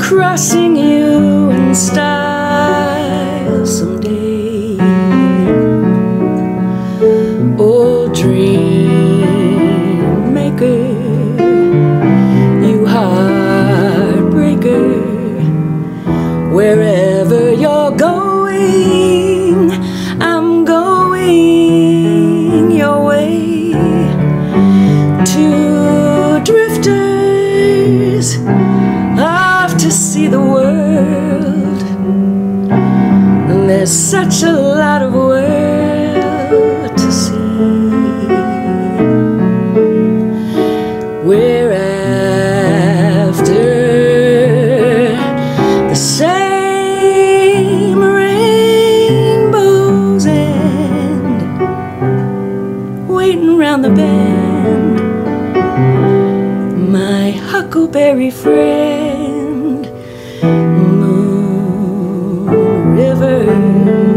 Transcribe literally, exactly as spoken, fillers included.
crossing you in style someday. Oh, dream maker, you heartbreaker, wherever you're going, I'm going your way. Two drifters off to see the world. There's such a lot of world to see. We're after the same rainbows and waiting round the bend, my huckleberry friend, Moon River.